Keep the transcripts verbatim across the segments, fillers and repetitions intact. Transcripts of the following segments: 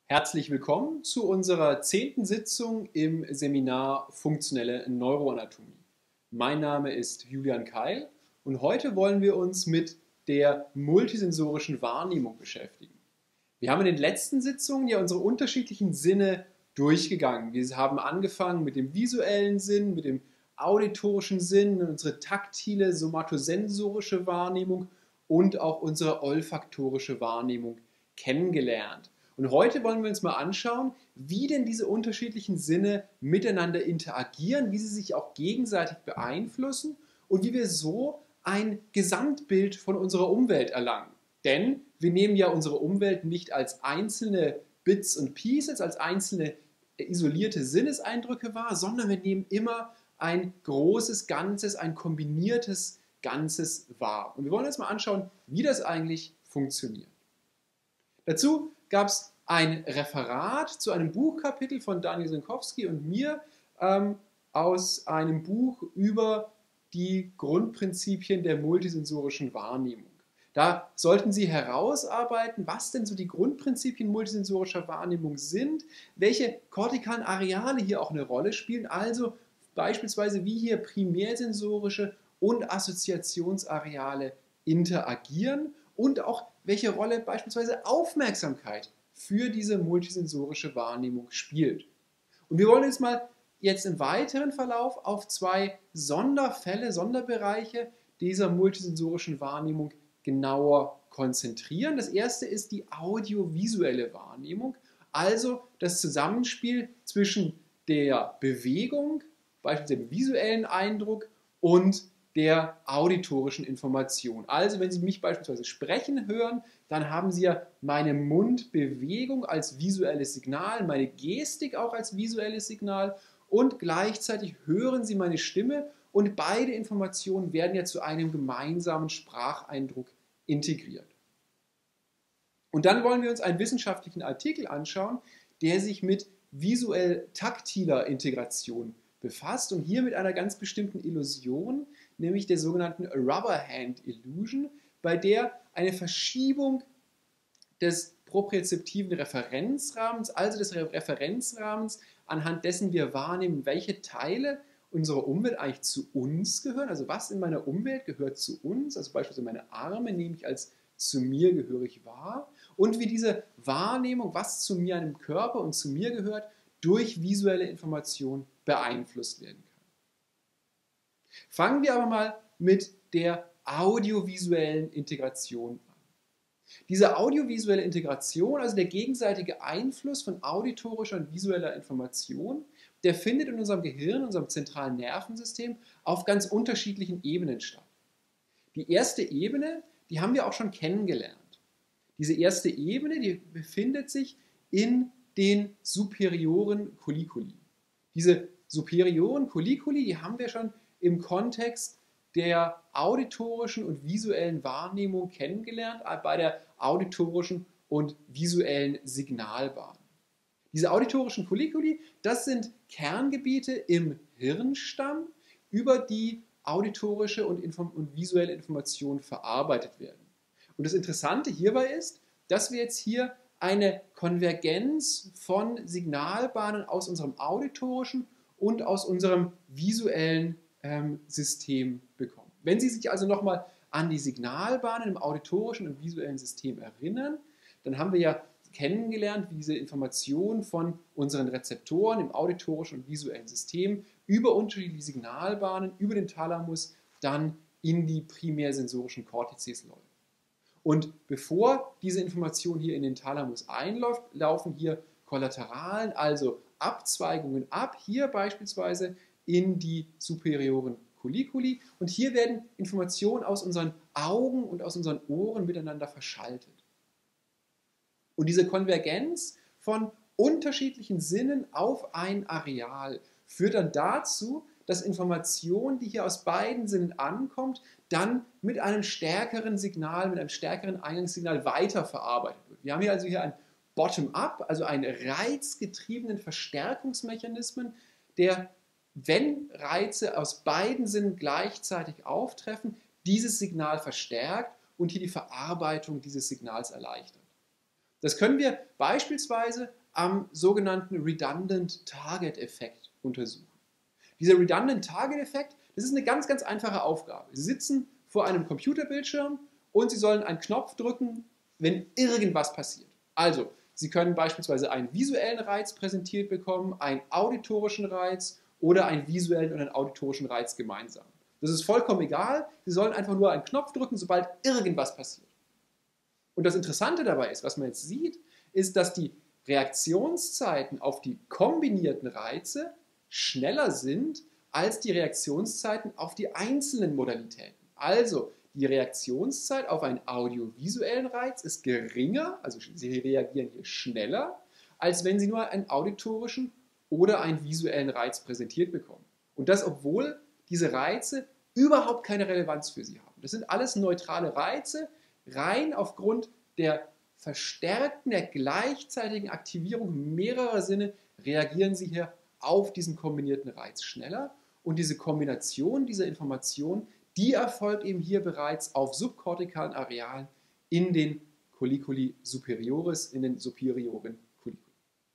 Herzlich willkommen zu unserer zehnten Sitzung im Seminar Funktionelle Neuroanatomie. Mein Name ist Julian Keil und heute wollen wir uns mit der multisensorischen Wahrnehmung beschäftigen. Wir haben in den letzten Sitzungen ja unsere unterschiedlichen Sinne durchgegangen. Wir haben angefangen mit dem visuellen Sinn, mit dem auditorischen Sinn, unsere taktile, somatosensorische Wahrnehmung und auch unsere olfaktorische Wahrnehmung kennengelernt. Und heute wollen wir uns mal anschauen, wie denn diese unterschiedlichen Sinne miteinander interagieren, wie sie sich auch gegenseitig beeinflussen und wie wir so ein Gesamtbild von unserer Umwelt erlangen. Denn wir nehmen ja unsere Umwelt nicht als einzelne Bits und Pieces, als einzelne isolierte Sinneseindrücke wahr, sondern wir nehmen immer ein großes Ganzes, ein kombiniertes Ganzes wahr. Und wir wollen uns mal anschauen, wie das eigentlich funktioniert. Dazu gab es ein Referat zu einem Buchkapitel von Daniel Sinkowski und mir ähm, aus einem Buch über die Grundprinzipien der multisensorischen Wahrnehmung. Da sollten Sie herausarbeiten, was denn so die Grundprinzipien multisensorischer Wahrnehmung sind, welche kortikalen Areale hier auch eine Rolle spielen, also beispielsweise wie hier primärsensorische und Assoziationsareale interagieren und auch welche Rolle beispielsweise Aufmerksamkeit für diese multisensorische Wahrnehmung spielt. Und wir wollen uns mal jetzt im weiteren Verlauf auf zwei Sonderfälle, Sonderbereiche dieser multisensorischen Wahrnehmung genauer konzentrieren. Das erste ist die audiovisuelle Wahrnehmung, also das Zusammenspiel zwischen der Bewegung, beispielsweise dem visuellen Eindruck und der auditorischen Information. Also wenn Sie mich beispielsweise sprechen hören, dann haben Sie ja meine Mundbewegung als visuelles Signal, meine Gestik auch als visuelles Signal und gleichzeitig hören Sie meine Stimme und beide Informationen werden ja zu einem gemeinsamen Spracheindruck integriert. Und dann wollen wir uns einen wissenschaftlichen Artikel anschauen, der sich mit visuell-taktiler Integration befasst und hier mit einer ganz bestimmten Illusion, nämlich der sogenannten Rubber Hand Illusion, bei der eine Verschiebung des propriozeptiven Referenzrahmens, also des Referenzrahmens, anhand dessen wir wahrnehmen, welche Teile unserer Umwelt eigentlich zu uns gehören, also was in meiner Umwelt gehört zu uns, also beispielsweise meine Arme nehme ich als zu mir gehörig wahr und wie diese Wahrnehmung, was zu mir, einem Körper und zu mir gehört, durch visuelle Information beeinflusst werden kann. Fangen wir aber mal mit der audiovisuellen Integration an. Diese audiovisuelle Integration, also der gegenseitige Einfluss von auditorischer und visueller Information, der findet in unserem Gehirn, in unserem zentralen Nervensystem auf ganz unterschiedlichen Ebenen statt. Die erste Ebene, die haben wir auch schon kennengelernt. Diese erste Ebene, die befindet sich in den superioren Colliculi. Diese superioren Colliculi, die haben wir schon im Kontext der auditorischen und visuellen Wahrnehmung kennengelernt, bei der auditorischen und visuellen Signalbahn. Diese auditorischen Colliculi, das sind Kerngebiete im Hirnstamm, über die auditorische und, und visuelle Information verarbeitet werden. Und das Interessante hierbei ist, dass wir jetzt hier eine Konvergenz von Signalbahnen aus unserem auditorischen und aus unserem visuellen ähm, System bekommen. Wenn Sie sich also nochmal an die Signalbahnen im auditorischen und visuellen System erinnern, dann haben wir ja kennengelernt, wie diese Informationen von unseren Rezeptoren im auditorischen und visuellen System über unterschiedliche Signalbahnen, über den Thalamus, dann in die primärsensorischen Kortizes läuft. Und bevor diese Information hier in den Thalamus einläuft, laufen hier Kollateralen, also Abzweigungen ab, hier beispielsweise in die superioren Colliculi. Und hier werden Informationen aus unseren Augen und aus unseren Ohren miteinander verschaltet. Und diese Konvergenz von unterschiedlichen Sinnen auf ein Areal führt dann dazu, dass Information, die hier aus beiden Sinnen ankommt, dann mit einem stärkeren Signal, mit einem stärkeren Eingangssignal weiterverarbeitet wird. Wir haben hier also hier ein Bottom-up, also einen reizgetriebenen Verstärkungsmechanismen, der, wenn Reize aus beiden Sinnen gleichzeitig auftreffen, dieses Signal verstärkt und hier die Verarbeitung dieses Signals erleichtert. Das können wir beispielsweise am sogenannten Redundant Target Effekt untersuchen. Dieser Redundant Target Effekt, das ist eine ganz, ganz einfache Aufgabe. Sie sitzen vor einem Computerbildschirm und Sie sollen einen Knopf drücken, wenn irgendwas passiert. Also, Sie können beispielsweise einen visuellen Reiz präsentiert bekommen, einen auditorischen Reiz oder einen visuellen und einen auditorischen Reiz gemeinsam. Das ist vollkommen egal. Sie sollen einfach nur einen Knopf drücken, sobald irgendwas passiert. Und das Interessante dabei ist, was man jetzt sieht, ist, dass die Reaktionszeiten auf die kombinierten Reize schneller sind als die Reaktionszeiten auf die einzelnen Modalitäten. Also die Reaktionszeit auf einen audiovisuellen Reiz ist geringer, also Sie reagieren hier schneller, als wenn Sie nur einen auditorischen oder einen visuellen Reiz präsentiert bekommen. Und das, obwohl diese Reize überhaupt keine Relevanz für Sie haben. Das sind alles neutrale Reize, rein aufgrund der verstärkten, der gleichzeitigen Aktivierung mehrerer Sinne reagieren Sie hier auf diesen kombinierten Reiz schneller. Und diese Kombination dieser Informationen, die erfolgt eben hier bereits auf subkortikalen Arealen in den Colliculi superioris, in den superioren Colliculi.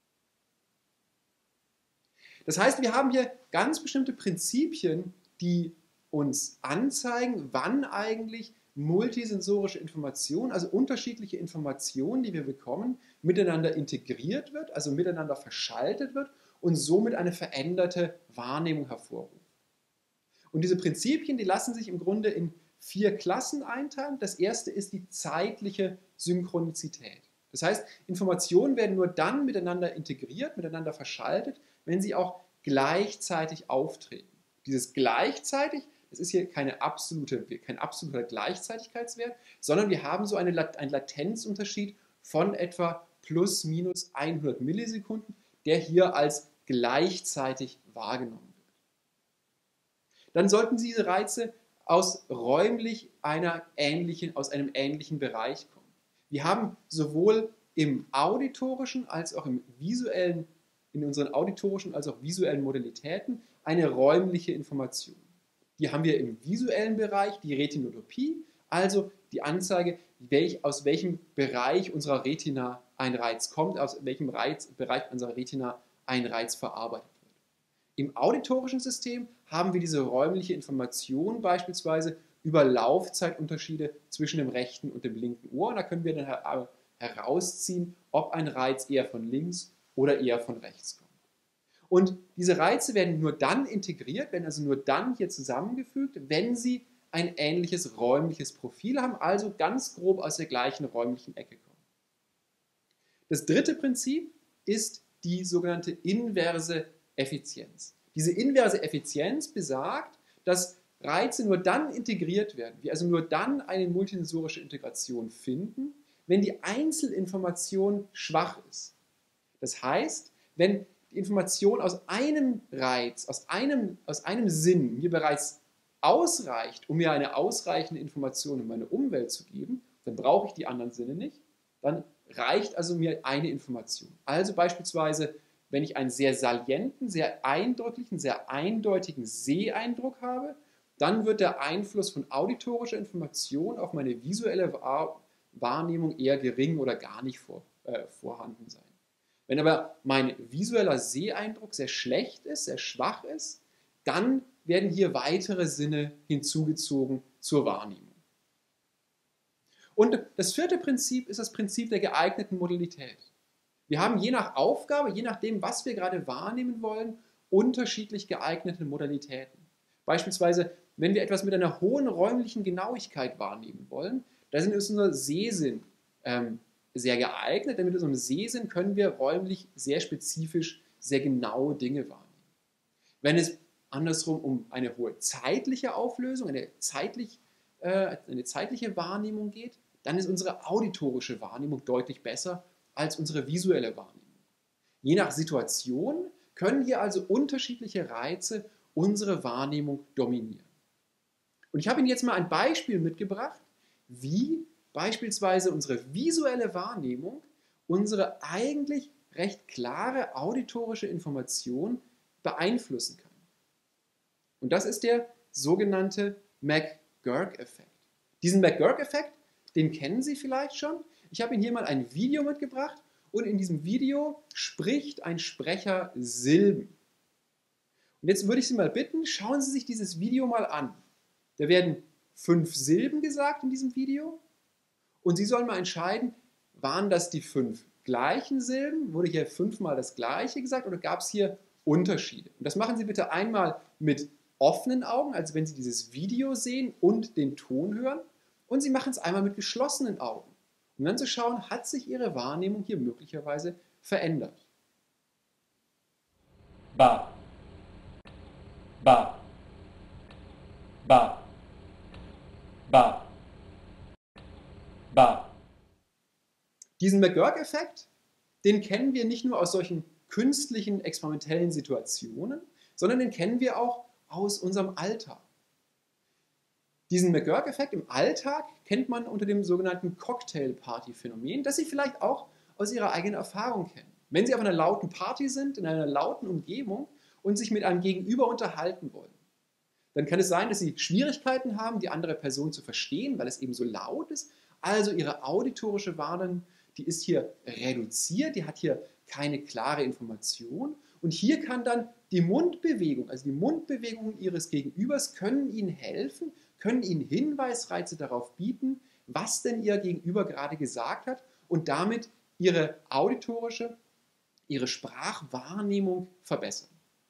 Das heißt, wir haben hier ganz bestimmte Prinzipien, die uns anzeigen, wann eigentlich multisensorische Information, also unterschiedliche Informationen, die wir bekommen, miteinander integriert wird, also miteinander verschaltet wird und somit eine veränderte Wahrnehmung hervorruft. Und diese Prinzipien, die lassen sich im Grunde in vier Klassen einteilen. Das erste ist die zeitliche Synchronizität. Das heißt, Informationen werden nur dann miteinander integriert, miteinander verschaltet, wenn sie auch gleichzeitig auftreten. Dieses gleichzeitig, das ist hier keine absolute, kein absoluter Gleichzeitigkeitswert, sondern wir haben so eine, einen Latenzunterschied von etwa plus minus hundert Millisekunden, der hier als gleichzeitig wahrgenommen wird. Dann sollten diese Reize aus räumlich einer ähnlichen, aus einem ähnlichen Bereich kommen. Wir haben sowohl im auditorischen als auch im visuellen, in unseren auditorischen als auch visuellen Modalitäten eine räumliche Information. Die haben wir im visuellen Bereich, die Retinotopie, also die Anzeige, welch, aus welchem Bereich unserer Retina ein Reiz kommt, aus welchem Reiz, Bereich unserer Retina ein Reiz verarbeitet wird. Im auditorischen System haben wir diese räumliche Information beispielsweise über Laufzeitunterschiede zwischen dem rechten und dem linken Ohr. Und da können wir dann herausziehen, ob ein Reiz eher von links oder eher von rechts kommt. Und diese Reize werden nur dann integriert, werden also nur dann hier zusammengefügt, wenn sie ein ähnliches räumliches Profil haben, also ganz grob aus der gleichen räumlichen Ecke kommen. Das dritte Prinzip ist die sogenannte inverse Effizienz. Diese inverse Effizienz besagt, dass Reize nur dann integriert werden, wir also nur dann eine multisensorische Integration finden, wenn die Einzelinformation schwach ist. Das heißt, wenn die Information aus einem Reiz, aus einem, aus einem Sinn mir bereits ausreicht, um mir eine ausreichende Information in meine Umwelt zu geben, dann brauche ich die anderen Sinne nicht, dann reicht also mir eine Information. Also beispielsweise, wenn ich einen sehr salienten, sehr eindrücklichen, sehr eindeutigen Seheindruck habe, dann wird der Einfluss von auditorischer Information auf meine visuelle Wahrnehmung eher gering oder gar nicht vor, äh, vorhanden sein. Wenn aber mein visueller Seheindruck sehr schlecht ist, sehr schwach ist, dann werden hier weitere Sinne hinzugezogen zur Wahrnehmung. Und das vierte Prinzip ist das Prinzip der geeigneten Modalität. Wir haben je nach Aufgabe, je nachdem, was wir gerade wahrnehmen wollen, unterschiedlich geeignete Modalitäten. Beispielsweise, wenn wir etwas mit einer hohen räumlichen Genauigkeit wahrnehmen wollen, da ist unser Sehsinn ähm, sehr geeignet, denn mit unserem Sehsinn können wir räumlich sehr spezifisch, sehr genaue Dinge wahrnehmen. Wenn es andersrum um eine hohe zeitliche Auflösung, eine, zeitlich, äh, eine zeitliche Wahrnehmung geht, dann ist unsere auditorische Wahrnehmung deutlich besser als unsere visuelle Wahrnehmung. Je nach Situation können hier also unterschiedliche Reize unsere Wahrnehmung dominieren. Und ich habe Ihnen jetzt mal ein Beispiel mitgebracht, wie beispielsweise unsere visuelle Wahrnehmung unsere eigentlich recht klare auditorische Information beeinflussen kann. Und das ist der sogenannte McGurk-Effekt. Diesen McGurk-Effekt, den kennen Sie vielleicht schon. Ich habe Ihnen hier mal ein Video mitgebracht und in diesem Video spricht ein Sprecher Silben. Und jetzt würde ich Sie mal bitten, schauen Sie sich dieses Video mal an. Da werden fünf Silben gesagt in diesem Video und Sie sollen mal entscheiden, waren das die fünf gleichen Silben? Wurde hier fünfmal das Gleiche gesagt oder gab es hier Unterschiede? Und das machen Sie bitte einmal mit offenen Augen, also wenn Sie dieses Video sehen und den Ton hören, und Sie machen es einmal mit geschlossenen Augen, um dann zu schauen, hat sich Ihre Wahrnehmung hier möglicherweise verändert. Ba. Ba. Ba. Ba. Ba. Diesen McGurk-Effekt, den kennen wir nicht nur aus solchen künstlichen, experimentellen Situationen, sondern den kennen wir auch aus unserem Alltag. Diesen McGurk-Effekt im Alltag kennt man unter dem sogenannten Cocktail-Party-Phänomen, das Sie vielleicht auch aus Ihrer eigenen Erfahrung kennen. Wenn Sie auf einer lauten Party sind, in einer lauten Umgebung und sich mit einem Gegenüber unterhalten wollen, dann kann es sein, dass Sie Schwierigkeiten haben, die andere Person zu verstehen, weil es eben so laut ist. Also Ihre auditorische Wahrnehmung, die ist hier reduziert, die hat hier keine klare Information. Und hier kann dann die Mundbewegung, also die Mundbewegungen Ihres Gegenübers können Ihnen helfen, können Ihnen Hinweisreize darauf bieten, was denn Ihr Gegenüber gerade gesagt hat und damit Ihre auditorische, Ihre Sprachwahrnehmung verbessern.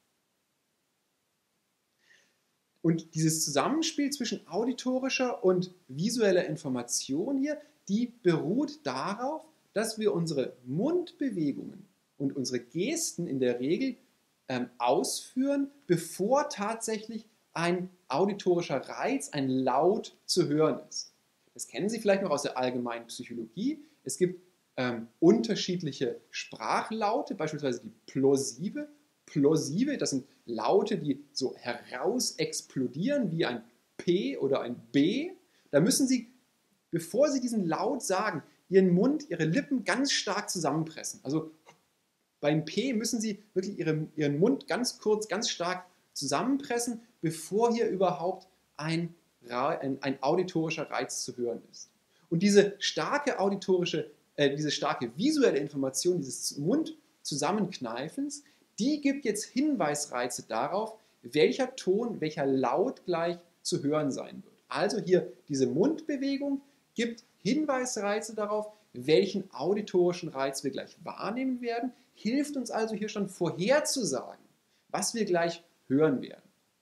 Und dieses Zusammenspiel zwischen auditorischer und visueller Information hier, die beruht darauf, dass wir unsere Mundbewegungen und unsere Gesten in der Regel ähm, ausführen, bevor tatsächlich ein auditorischer Reiz, ein Laut zu hören ist. Das kennen Sie vielleicht noch aus der allgemeinen Psychologie. Es gibt ähm, unterschiedliche Sprachlaute, beispielsweise die Plosive. Plosive, das sind Laute, die so heraus explodieren wie ein P oder ein B. Da müssen Sie, bevor Sie diesen Laut sagen, Ihren Mund, Ihre Lippen ganz stark zusammenpressen. Also beim P müssen Sie wirklich Ihren, Ihren Mund ganz kurz, ganz stark zusammenpressen, bevor hier überhaupt ein, ein, ein auditorischer Reiz zu hören ist. Und diese starke auditorische, äh, diese starke visuelle Information, dieses Mundzusammenkneifens, die gibt jetzt Hinweisreize darauf, welcher Ton, welcher Laut gleich zu hören sein wird. Also hier diese Mundbewegung gibt Hinweisreize darauf, welchen auditorischen Reiz wir gleich wahrnehmen werden, hilft uns also hier schon vorherzusagen, was wir gleich hören werden.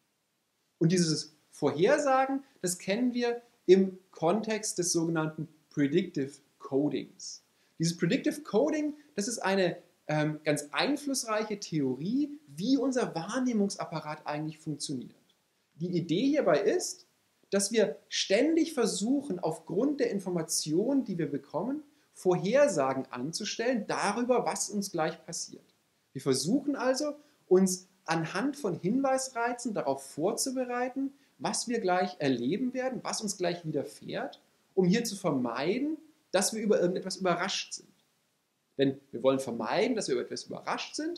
Und dieses Vorhersagen, das kennen wir im Kontext des sogenannten Predictive Codings. Dieses Predictive Coding, das ist eine ähm, ganz einflussreiche Theorie, wie unser Wahrnehmungsapparat eigentlich funktioniert. Die Idee hierbei ist, dass wir ständig versuchen, aufgrund der Informationen, die wir bekommen, Vorhersagen anzustellen darüber, was uns gleich passiert. Wir versuchen also, uns anhand von Hinweisreizen darauf vorzubereiten, was wir gleich erleben werden, was uns gleich widerfährt, um hier zu vermeiden, dass wir über irgendetwas überrascht sind. Denn wir wollen vermeiden, dass wir über etwas überrascht sind.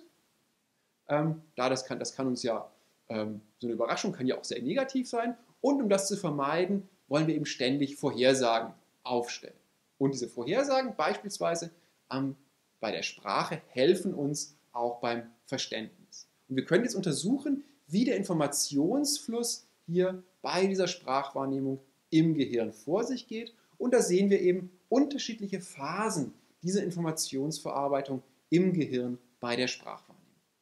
Ähm, da das kann, das kann uns ja, ähm, so eine Überraschung kann ja auch sehr negativ sein. Und um das zu vermeiden, wollen wir eben ständig Vorhersagen aufstellen. Und diese Vorhersagen beispielsweise ähm, bei der Sprache helfen uns auch beim Verständnis. Und wir können jetzt untersuchen, wie der Informationsfluss hier bei dieser Sprachwahrnehmung im Gehirn vor sich geht. Und da sehen wir eben unterschiedliche Phasen dieser Informationsverarbeitung im Gehirn bei der Sprachwahrnehmung.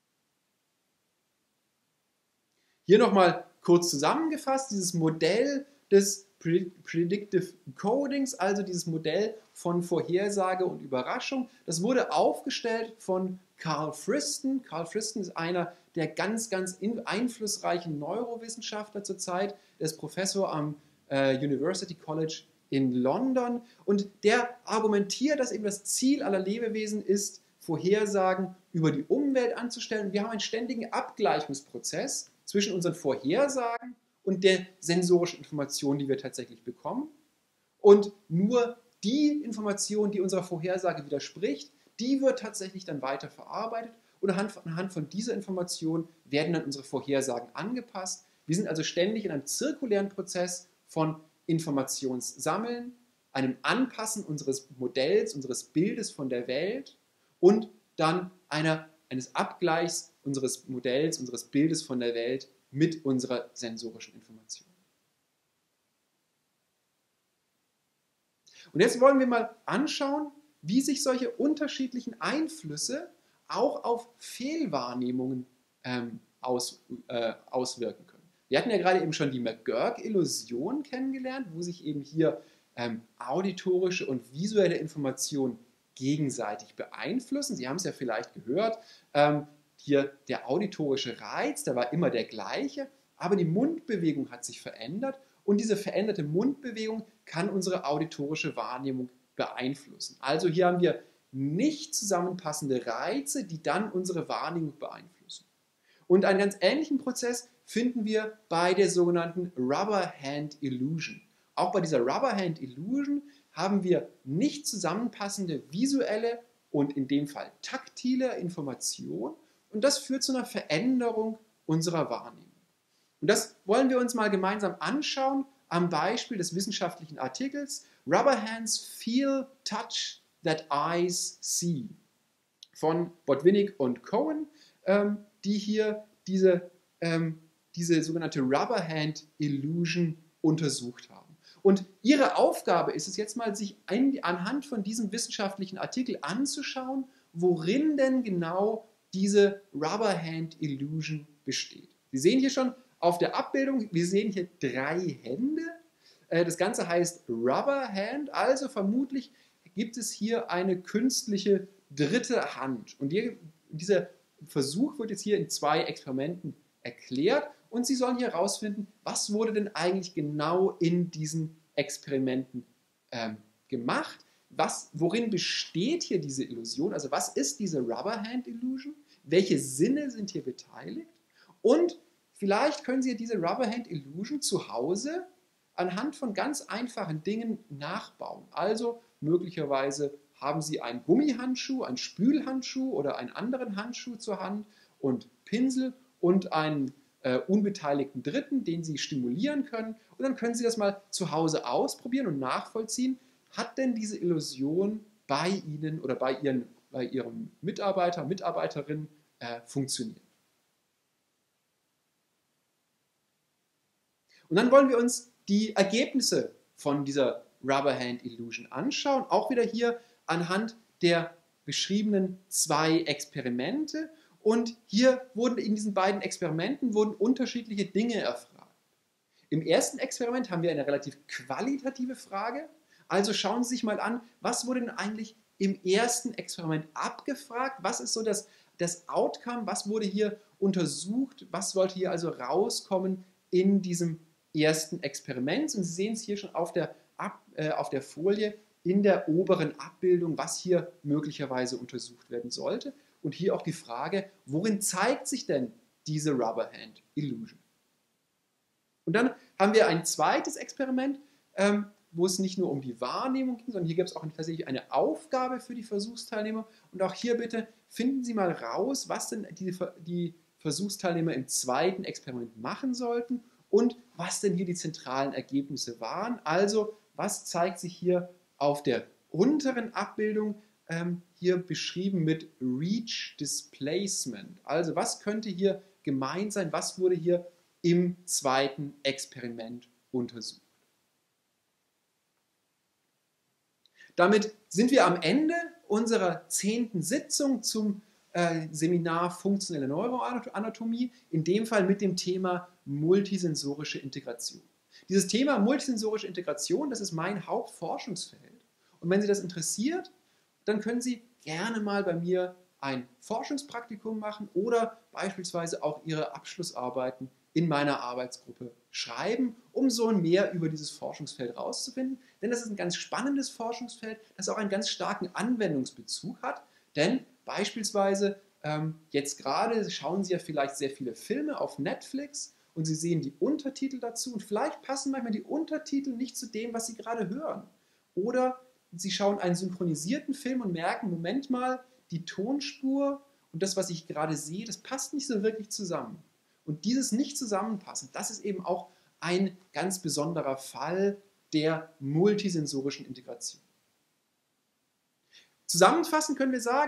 Hier nochmal kurz zusammengefasst, dieses Modell des Predictive Codings, also dieses Modell von Vorhersage und Überraschung, das wurde aufgestellt von Carl Friston. Carl Friston ist einer der ganz, ganz einflussreichen Neurowissenschaftler zurzeit. Er ist Professor am äh, University College in London und der argumentiert, dass eben das Ziel aller Lebewesen ist, Vorhersagen über die Umwelt anzustellen. Und wir haben einen ständigen Abgleichungsprozess zwischen unseren Vorhersagen und der sensorischen Information, die wir tatsächlich bekommen. Und nur die Information, die unserer Vorhersage widerspricht, die wird tatsächlich dann weiter verarbeitet und anhand von dieser Information werden dann unsere Vorhersagen angepasst. Wir sind also ständig in einem zirkulären Prozess von Informationssammeln, einem Anpassen unseres Modells, unseres Bildes von der Welt und dann einer, eines Abgleichs unseres Modells, unseres Bildes von der Welt mit unserer sensorischen Information. Und jetzt wollen wir mal anschauen, wie sich solche unterschiedlichen Einflüsse auch auf Fehlwahrnehmungen ähm, aus, äh, auswirken können. Wir hatten ja gerade eben schon die McGurk-Illusion kennengelernt, wo sich eben hier ähm, auditorische und visuelle Informationen gegenseitig beeinflussen. Sie haben es ja vielleicht gehört, ähm, hier der auditorische Reiz, der war immer der gleiche, aber die Mundbewegung hat sich verändert und diese veränderte Mundbewegung kann unsere auditorische Wahrnehmung beeinflussen. Also hier haben wir nicht zusammenpassende Reize, die dann unsere Wahrnehmung beeinflussen. Und einen ganz ähnlichen Prozess finden wir bei der sogenannten Rubber Hand Illusion. Auch bei dieser Rubber Hand Illusion haben wir nicht zusammenpassende visuelle und in dem Fall taktile Information und das führt zu einer Veränderung unserer Wahrnehmung. Und das wollen wir uns mal gemeinsam anschauen am Beispiel des wissenschaftlichen Artikels Rubber Hands Feel, Touch That Eyes See von Botwinick und Cohen, ähm, die hier diese, ähm, diese sogenannte Rubber Hand Illusion untersucht haben. Und ihre Aufgabe ist es jetzt mal, sich ein, anhand von diesem wissenschaftlichen Artikel anzuschauen, worin denn genau diese Rubber Hand Illusion besteht. Sie sehen hier schon auf der Abbildung, wir sehen hier drei Hände. Das Ganze heißt Rubber Hand, also vermutlich gibt es hier eine künstliche dritte Hand. Und hier, dieser Versuch wird jetzt hier in zwei Experimenten erklärt und Sie sollen hier herausfinden, was wurde denn eigentlich genau in diesen Experimenten ähm, gemacht, was, worin besteht hier diese Illusion, also was ist diese Rubber Hand Illusion, welche Sinne sind hier beteiligt und vielleicht können Sie diese Rubber Hand Illusion zu Hause anhand von ganz einfachen Dingen nachbauen. Also möglicherweise haben Sie einen Gummihandschuh, einen Spülhandschuh oder einen anderen Handschuh zur Hand und Pinsel und einen äh, unbeteiligten Dritten, den Sie stimulieren können. Und dann können Sie das mal zu Hause ausprobieren und nachvollziehen, hat denn diese Illusion bei Ihnen oder bei, Ihren, bei Ihrem Mitarbeiter, Mitarbeiterin äh, funktioniert. Und dann wollen wir uns die Ergebnisse von dieser Rubber Hand Illusion anschauen, auch wieder hier anhand der beschriebenen zwei Experimente. Und hier wurden in diesen beiden Experimenten wurden unterschiedliche Dinge erfragt. Im ersten Experiment haben wir eine relativ qualitative Frage. Also schauen Sie sich mal an, was wurde denn eigentlich im ersten Experiment abgefragt? Was ist so das, das Outcome? Was wurde hier untersucht? Was sollte hier also rauskommen in diesem ersten Experiment? Und Sie sehen es hier schon auf der, Ab, äh, auf der Folie in der oberen Abbildung, was hier möglicherweise untersucht werden sollte. Und hier auch die Frage, worin zeigt sich denn diese Rubber Hand Illusion? Und dann haben wir ein zweites Experiment, ähm, wo es nicht nur um die Wahrnehmung ging, sondern hier gibt es auch tatsächlich eine Aufgabe für die Versuchsteilnehmer. Und auch hier bitte finden Sie mal raus, was denn die, die Versuchsteilnehmer im zweiten Experiment machen sollten und was denn hier die zentralen Ergebnisse waren. Also, was zeigt sich hier auf der unteren Abbildung, ähm, hier beschrieben mit Reach Displacement. Also, was könnte hier gemeint sein? Was wurde hier im zweiten Experiment untersucht? Damit sind wir am Ende unserer zehnten Sitzung zum äh, Seminar Funktionelle Neuroanatomie, in dem Fall mit dem Thema multisensorische Integration. Dieses Thema multisensorische Integration, das ist mein Hauptforschungsfeld. Und wenn Sie das interessiert, dann können Sie gerne mal bei mir ein Forschungspraktikum machen oder beispielsweise auch Ihre Abschlussarbeiten in meiner Arbeitsgruppe schreiben, um so mehr über dieses Forschungsfeld herauszufinden. Denn das ist ein ganz spannendes Forschungsfeld, das auch einen ganz starken Anwendungsbezug hat. Denn beispielsweise ähm, jetzt gerade schauen Sie ja vielleicht sehr viele Filme auf Netflix und Sie sehen die Untertitel dazu und vielleicht passen manchmal die Untertitel nicht zu dem, was Sie gerade hören. Oder Sie schauen einen synchronisierten Film und merken, Moment mal, die Tonspur und das, was ich gerade sehe, das passt nicht so wirklich zusammen. Und dieses Nicht-Zusammenpassen, das ist eben auch ein ganz besonderer Fall der multisensorischen Integration. Zusammenfassend können wir sagen,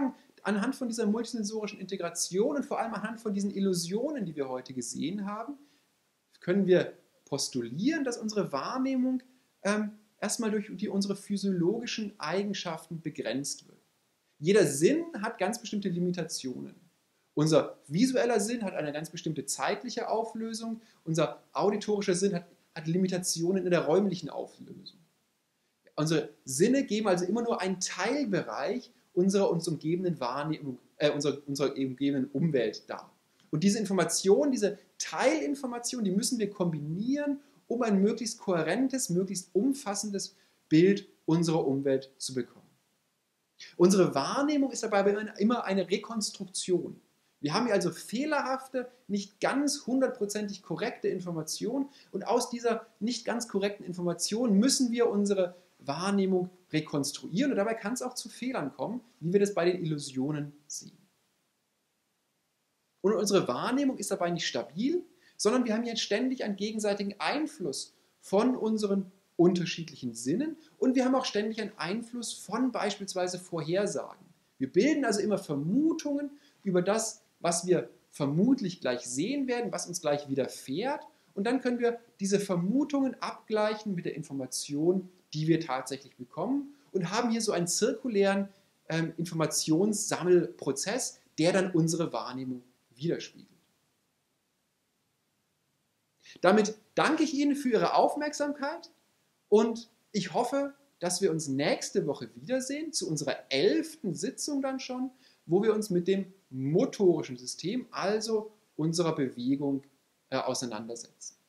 anhand von dieser multisensorischen Integration und vor allem anhand von diesen Illusionen, die wir heute gesehen haben, können wir postulieren, dass unsere Wahrnehmung ähm, erstmal durch die, unsere physiologischen Eigenschaften begrenzt wird. Jeder Sinn hat ganz bestimmte Limitationen. Unser visueller Sinn hat eine ganz bestimmte zeitliche Auflösung, unser auditorischer Sinn hat, hat Limitationen in der räumlichen Auflösung. Unsere Sinne geben also immer nur einen Teilbereich unserer uns umgebenden Wahrnehmung, äh, unserer, unserer umgebenden Umwelt dar. Und diese Informationen, diese Teilinformationen, die müssen wir kombinieren, um ein möglichst kohärentes, möglichst umfassendes Bild unserer Umwelt zu bekommen. Unsere Wahrnehmung ist dabei immer eine Rekonstruktion. Wir haben hier also fehlerhafte, nicht ganz hundertprozentig korrekte Informationen und aus dieser nicht ganz korrekten Information müssen wir unsere Wahrnehmung rekonstruieren und dabei kann es auch zu Fehlern kommen, wie wir das bei den Illusionen sehen. Und unsere Wahrnehmung ist dabei nicht stabil, sondern wir haben jetzt ständig einen gegenseitigen Einfluss von unseren unterschiedlichen Sinnen und wir haben auch ständig einen Einfluss von beispielsweise Vorhersagen. Wir bilden also immer Vermutungen über das, was wir vermutlich gleich sehen werden, was uns gleich widerfährt und dann können wir diese Vermutungen abgleichen mit der Information, die wir tatsächlich bekommen und haben hier so einen zirkulären ähm, Informationssammelprozess, der dann unsere Wahrnehmung widerspiegelt. Damit danke ich Ihnen für Ihre Aufmerksamkeit und ich hoffe, dass wir uns nächste Woche wiedersehen, zu unserer elften Sitzung dann schon, wo wir uns mit dem motorischen System, also unserer Bewegung, äh, auseinandersetzen.